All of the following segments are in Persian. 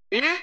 ايه؟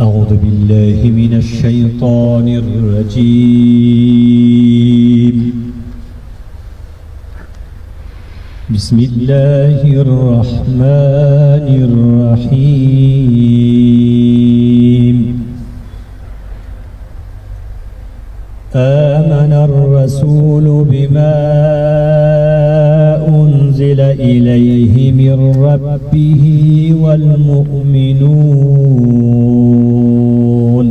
أعوذ بالله من الشيطان الرجيم. بسم الله الرحمن الرحيم. آمن الرسول بما أنزل إليه من ربه والمؤمنون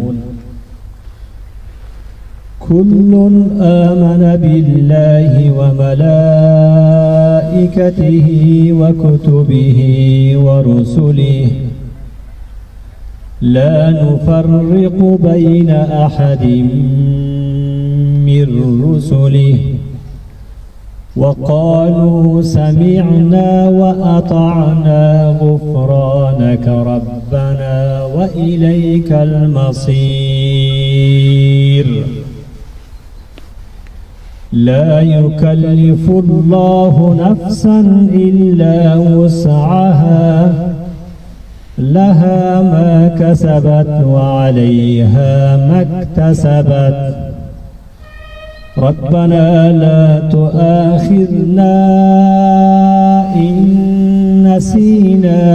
كل آمن بالله وملائكته وكتبه ورسله لا نفرق بين أحد من رسله وقالوا سمعنا وأطعنا غفرانك ربنا وإليك المصير. لا يكلف الله نفسا إلا وسعها لها ما كسبت وعليها ما اكتسبت ربنا لا تؤاخذنا إن نسينا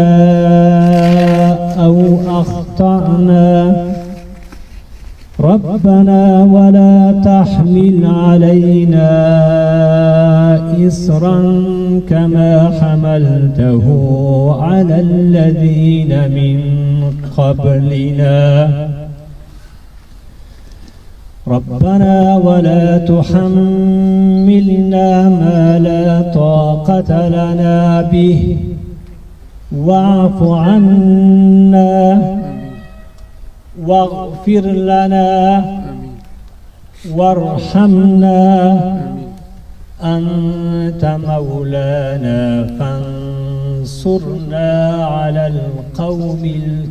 أو أخطأنا ربنا ولا تحمل علينا إصرا كما حملته على الذين من قبلنا ربنا ولا تحملنا ما لا طاقة لنا به واعف عنا واغفر لنا وارحمنا أنت مولانا فانصرنا على القوم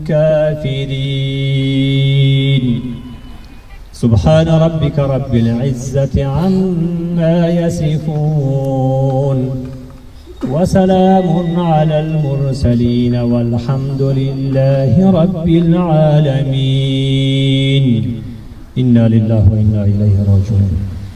الكافرين. سبحان ربك رب العزة عما يصفون وسلام على المرسلين والحمد لله رب العالمين. إنا لله وإنا إليه راجعون.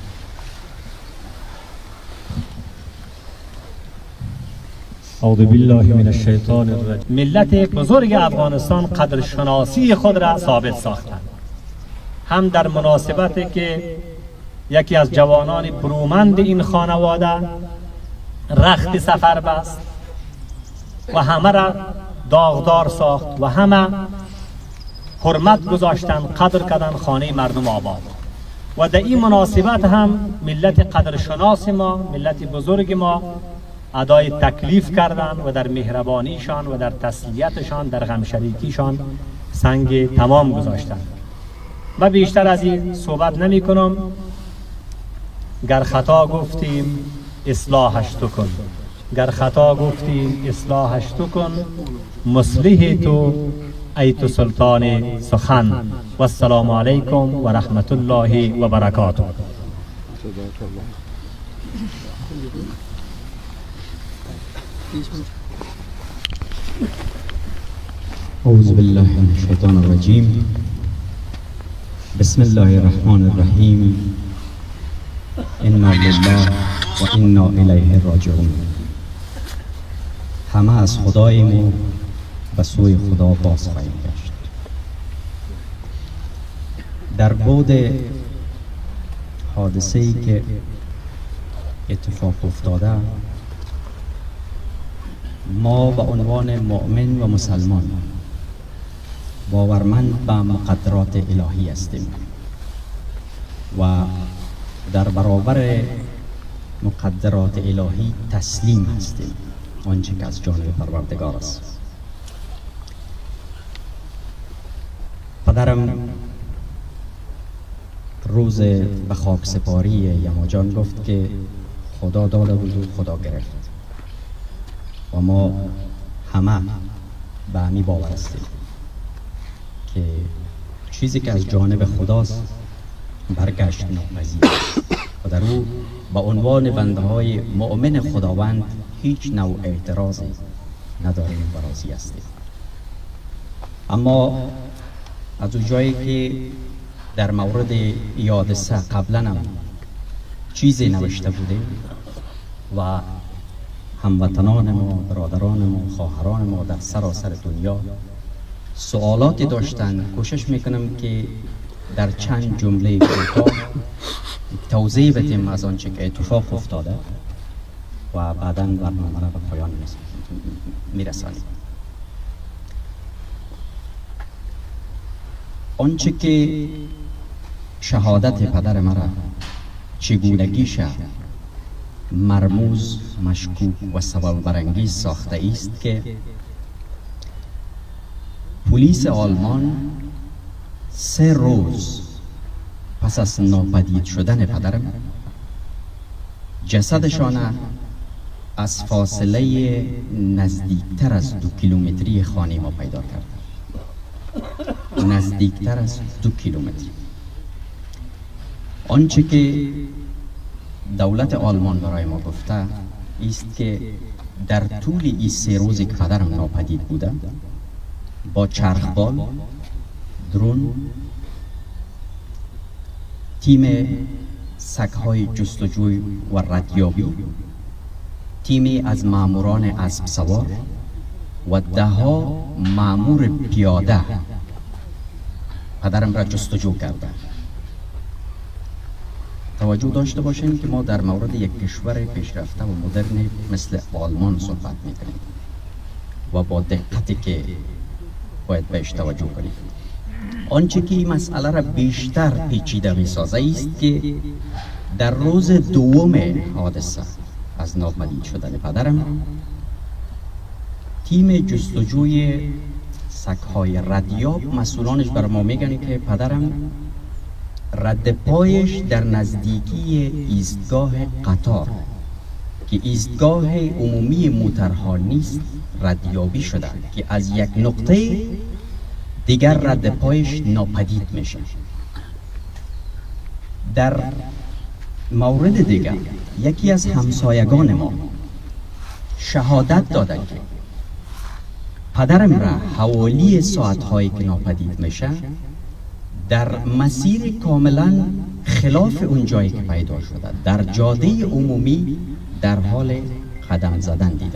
اعوذ بالله من الشیطان الرجیم. ملت بزرگ افغانستان قدرشناسی خود را ثابت ساختند، هم در مناسبتی که یکی از جوانان برومند این خانواده رخت سفر بست و همه را داغدار ساخت و همه حرمت گذاشتند، قدر کردند خانه مردم آباد. و در این مناسبت هم ملت قدرشناس ما، ملت بزرگ ما ادای تکلیف کردند و در مهربانیشان و در تسلیتشان، در غمشریکیشان سنگ تمام گذاشتند. من بیشتر از این صحبت نمی کنم. گر خطا گفتیم اصلاحش تو کن، گر خطا گفتیم اصلاحش تو کن، مصلح تو ای تو سلطان سخن. و السلام علیکم و رحمت الله و برکاته. اعوذ بالله من الشیطان الرجیم. بسم الله الرحمن الرحیم. انا لله و انا الیه راجعون. همه از خداییم و به سوی خدا باز خواهیم گشت. در بعد حادثه‌ای که اتفاق افتاده، ما به عنوان مؤمن و مسلمان باورمند به مقدرات الهی هستیم و در برابر مقدرات الهی تسلیم هستیم، آنچه که از جانب پروردگار است. پدرم روز به خاک سپاری یماجان گفت که خدا داده بود و خدا گرفت و ما همه به همی باور هستیم که چیزی که از جانب خداست برگشت ناپذیر و در او به عنوان بنده های مؤمن خداوند هیچ نوع اعتراضی نداریم و راضی هستیم. اما از اون جایی که در مورد یادسه قبلا هم چیزی نوشته بودیم و هموطنان ما، برادران ما، خواهران ما در سراسر دنیا سوالاتی داشتن، کوشش میکنم که در چند جمله کوتاه توضیح بدیم از آنچه که اتفاق افتاده و بعداً برنامه را به پایان میرسانیم. آنچه که شهادت پدر مرا چگونگیش مرموز، مشکوک و سبب برانگیز ساخته است که پلیس آلمان 3 روز پس از ناپدید شدن پدرم جسدشان از فاصله نزدیکتر از 2 کیلومتری خانه ما پیدا کرد. نزدیکتر از 2 کیلومتر. آنچه که دولت آلمان برای ما گفته است که در طول این 3 روزی که پدرم ناپدید بوده با چرخبال، درون، تیم سگ‌های جستجوی و ردیابی، تیمی از ماموران اسب سوار و 10 مامور پیاده پدرم را جستجو کرده. توجه داشته باشیم که ما در مورد یک کشور پیشرفته و مدرن مثل آلمان صحبت میکنیم و با دقتی که باید بهش توجه کنیم. آنچه که این مسئله را بیشتر پیچیده میسازه است که در روز دوم حادثه از ناپدید شدن پدرم تیم جستجوی سگ‌های ردیاب مسئولانش بر ما میگن که پدرم رد پایش در نزدیکی ایستگاه قطار که ایستگاه عمومی موترها نیست ردیابی شده که از یک نقطه دیگر رد پایش ناپدید میشه. در مورد دیگر یکی از همسایگان ما شهادت داده که پدرم را حوالی ساعت‌هایی که ناپدید میشه در مسیر کاملا خلاف اون جایی که پیدا شده در جاده عمومی در حال قدم زدن دیدم.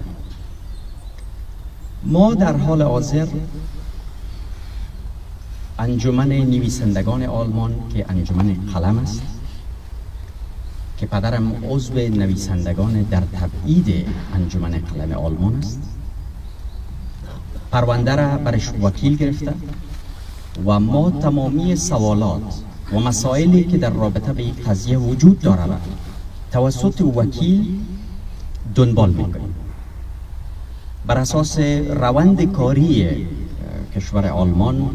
ما در حال حاضر انجمن نویسندگان آلمان که انجمن قلم است که پدرم عضو نویسندگان در تبعید انجمن قلم آلمان است، پرونده را برش وکیل گرفته و ما تمامی سوالات و مسائلی که در رابطه به این قضیه وجود دارد توسط وکیل دنبال میکنیم. بر اساس روند کاری کشور آلمان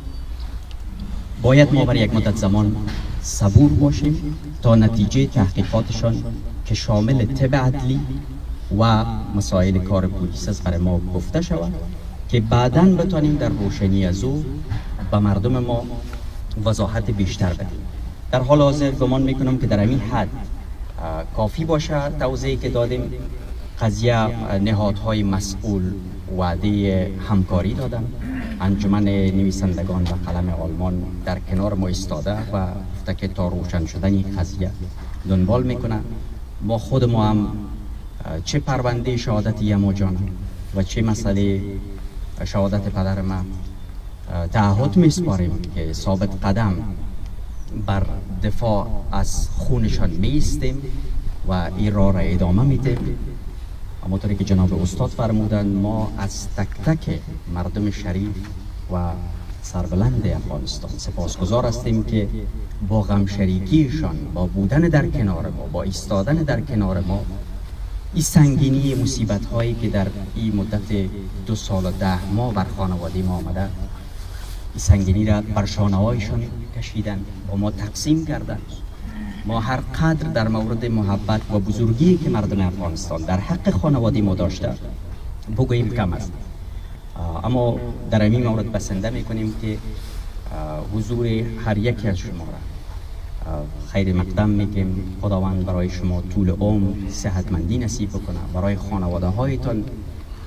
باید ما برای یک مدت زمان صبور باشیم تا نتیجه تحقیقاتشان که شامل طب عدلی و مسائل کار پلیس است برای ما گفته شود که بعداً بتانیم در روشنی از او به مردم ما وضاحت بیشتر بدیم. در حال حاضر گمان میکنم که در همین حد کافی باشه توضیحی که دادیم. قضیه نهادهای مسئول وعده همکاری دادن، انجمن نویسندگان و قلم آلمان در کنار ما ایستاده و گفته که تا روشن شدن قضیه دنبال میکنه. ما خود ما هم چه پرونده شهادت یما جان و چه مسئله شهادت پدر ما تعهد میسپاریم که ثابت قدم بر دفاع از خونشان میستیم و این راه را ادامه میدیم. همونطوری که جناب استاد فرمودن ما از تک تک مردم شریف و سربلند افغانستان سپاسگزار هستیم که با غم شریکیشان، با بودن در کنار ما، با ایستادن در کنار ما این سنگینی مصیبت هایی که در این مدت 2 سال و 10 ماه بر خانواده ما آمده، این سنگینی را بر شانه‌هایشان کشیدن، با ما تقسیم کردن. ما هر قدر در مورد محبت و بزرگی که مردم افغانستان در حق خانواده ما داشته بگوییم کم است، اما در این مورد بسنده میکنیم که حضور هر یکی از شما را خیر مقدم میگیم. خداوند برای شما طول عمر، صحتمندی نصیب بکنه، برای خانواده هایتان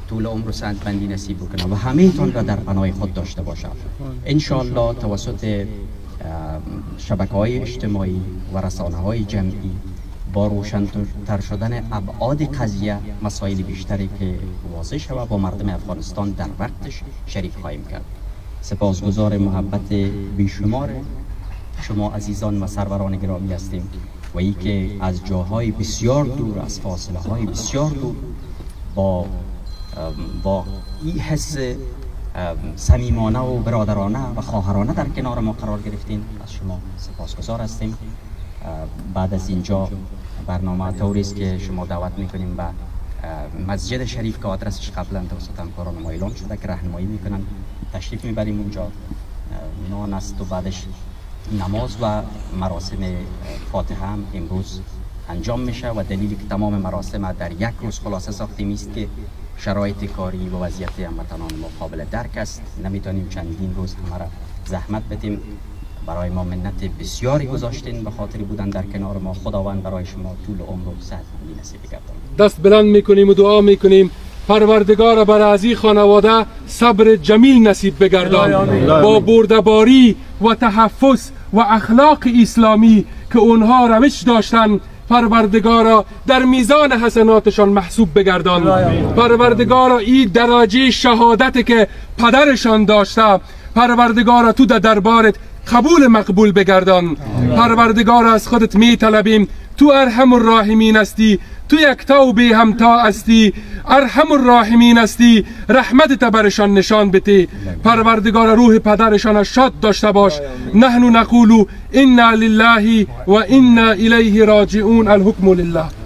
طول عمر و سعادتمندی نصیب بکنه و همه تان را در پناه خود داشته باشه. انشاءالله توسط شبکه‌های اجتماعی و رسانه‌های جمعی با روشن‌تر شدن ابعاد قضیه مسائل بیشتری که واضح شود با مردم افغانستان در وقتش شریک خواهیم کرد. سپاسگزار محبت بیشمار شما عزیزان و سروران گرامی هستیم و ای که از جاهای بسیار دور، از فاصله های بسیار دور با این حس صمیمانه و برادرانه و خواهرانه در کنار ما قرار گرفتین. از شما سپاسگزار هستیم. بعد از اینجا برنامه طوری است که شما دعوت میکنیم به مسجد شریف که آدرسش قبلا توسط همکاران ما اعلام شده که راهنمایی میکنن، تشریف میبریم اونجا. نان است و بعدش نماز و مراسم فاتحه هم امروز انجام میشه و دلیلی که تمام مراسم در یک روز خلاصه ساختیم است که شرایط کاری و وضعیت هموطنان ما قابل درک است. نمیتونیم چندین روز همه را زحمت بدیم. برای ما منت بسیاری گذاشتین به خاطر بودن در کنار ما. خداوند برای شما طول عمر و صحتمندی نصیب گرداند. دست بلند میکنیم و دعا میکنیم پروردگار بر از این خانواده صبر جمیل نصیب بگردان، با بردباری و تحفظ و اخلاق اسلامی که اونها روش داشتن پروردگارا در میزان حسناتشان محسوب بگردان. پروردگارا این درجه شهادت که پدرشان داشته پروردگارا تو در دربارت قبول مقبول بگردان. پروردگارا از خودت می طلبیم، تو ارحم الراحمین هستی، تو یک توبه همتا هستی، ارحم الراحمین هستی، رحمت برشان نشان بده. پروردگار روح پدرشان شاد داشته باش. نحن نقول انا لله و انا الیه راجعون. الحکم لله.